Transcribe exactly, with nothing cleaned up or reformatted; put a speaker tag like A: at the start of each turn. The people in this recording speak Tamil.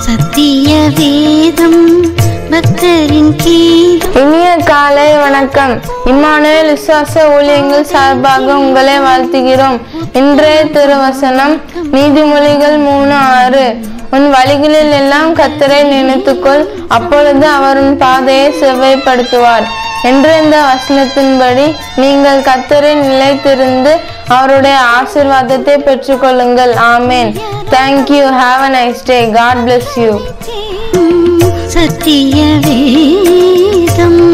A: சத்திய வேதம் பக்தரின் கீதம்.
B: இனிய காலை வணக்கம். இம்மானுவேல் விசுவாச ஊழியங்கள் சார்பாக உங்களை வாழ்த்துகிறோம். இன்றைய திருவசனம் நீதிமொழிகள் மூணு ஆறு. உன் வழிகளில் எல்லாம் கர்த்தரை நினைத்துக்கொள், அப்பொழுது அவர் உன் பாதையை செவ்வாய்ப்படுத்துவார் என்ற இந்த வசனத்தின்படி நீங்கள் கர்த்தரை நிலைத்திருந்து அவருடைய ஆசீர்வாதத்தை பெற்றுக்கொள்ளுங்கள். ஆமேன். Thank you. Have a nice day. God bless you.
A: சத்திய வேதம்